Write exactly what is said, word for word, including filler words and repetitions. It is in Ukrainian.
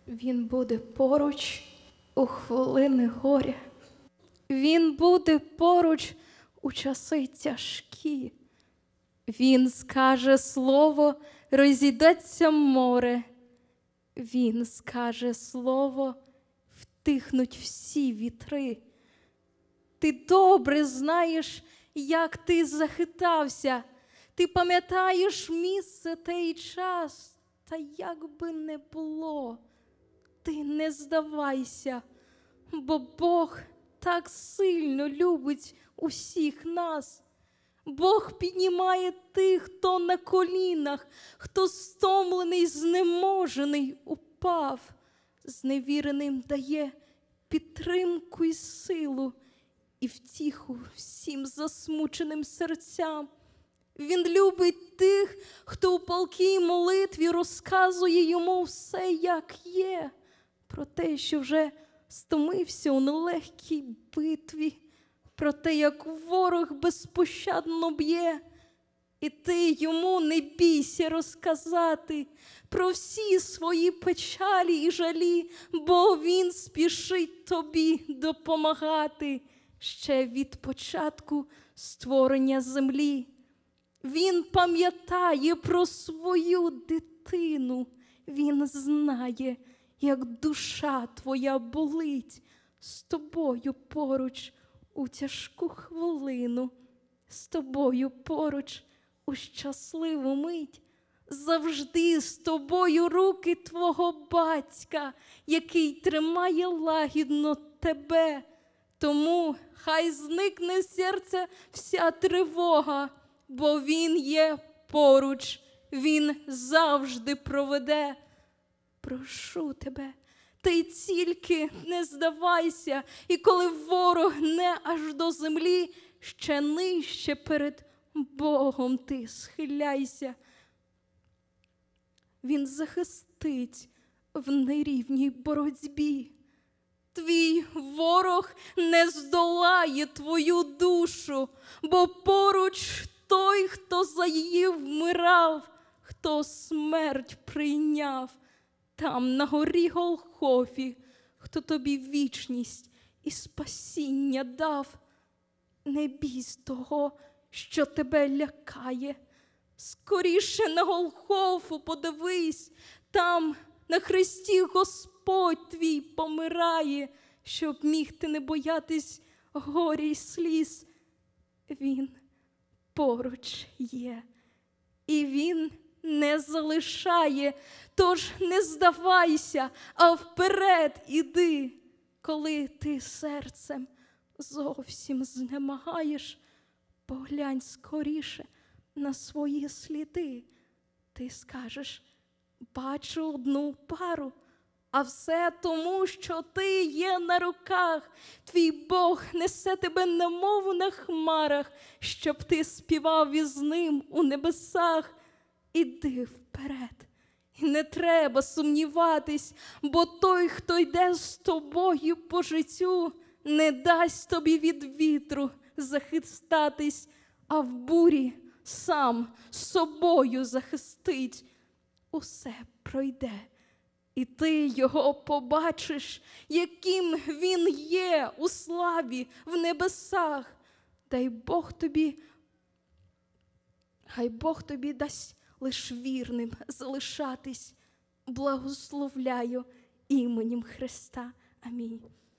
Він буде поруч у хвилини горя. Він буде поруч у часи тяжкі. Він скаже слово, розійдеться море. Він скаже слово, втихнуть всі вітри. Ти добре знаєш, як ти захитався. Ти пам'ятаєш місце та й час. Та як би не було, ти не здавайся, бо Бог так сильно любить усіх нас. Бог піднімає тих, хто на колінах, хто стомлений, знеможений, упав. Зневіреним дає підтримку і силу, і втіху всім засмученим серцям. Він любить тих, хто у палкій молитві розказує йому все, як є, про те, що вже стомився у нелегкій битві, про те, як ворог безпощадно б'є. І ти йому не бійся розказати про всі свої печалі і жалі, бо він спішить тобі допомагати ще від початку створення землі. Він пам'ятає про свою дитину, він знає, як душа твоя болить з тобою поруч у тяжку хвилину, з тобою поруч у щасливу мить. Завжди з тобою руки твого батька, який тримає лагідно тебе. Тому хай зникне з серця вся тривога, бо він є поруч, він завжди проведе. Прошу тебе, ти тільки не здавайся, і коли ворог гне аж до землі, ще нижче перед Богом ти схиляйся. Він захистить в нерівній боротьбі. Твій ворог не здолає твою душу, бо поруч той, хто за її вмирав, хто смерть прийняв. Там на горі Голгофі, хто тобі вічність і спасіння дав. Не бійсь того, що тебе лякає. Скоріше на Голгофу подивись, там на хресті Господь твій помирає, щоб міг ти не боятись горя й сліз. Він поруч є, і він не залишає, тож не здавайся, а вперед іди. Коли ти серцем зовсім знемагаєш, поглянь скоріше на свої сліди. Ти скажеш: бачу одну пару, а все тому, що ти є на руках. Твій Бог несе тебе на мову на хмарах, щоб ти співав із ним у небесах. Іди вперед, і не треба сумніватись, бо той, хто йде з тобою по життю, не дасть тобі від вітру захистатись, а в бурі сам собою захистить. Усе пройде, і ти його побачиш, яким він є у славі в небесах. Дай Бог тобі, хай Бог тобі дасть лиш вірним залишатись. Благословляю іменем Христа. Амінь.